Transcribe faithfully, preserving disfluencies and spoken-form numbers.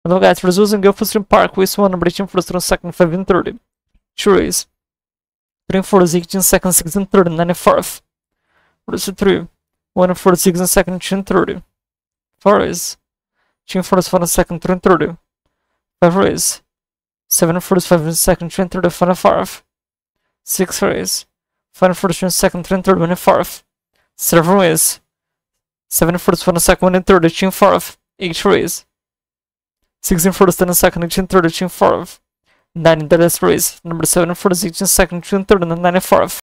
Hello guys, we're using Gulfstream Park with one number eighteen first on second five and thirty. Two race. three forty eighteen second six and thirty ninety-fourth. Race three. one forty-six and second two and thirty. four race. two forty-five and second three and thirty. five race. seven forty-five and second two and thirty twenty-fourth. six race. five forty-two and second three and thirty twenty-fourth. seven race. seven forty-five and second one and thirty two and fourth. eight race. sixteen forty-seven and second eighteen thirty two and fourth. nine in the last race. Number seven forty-six and second two and thirty ninety-fourth.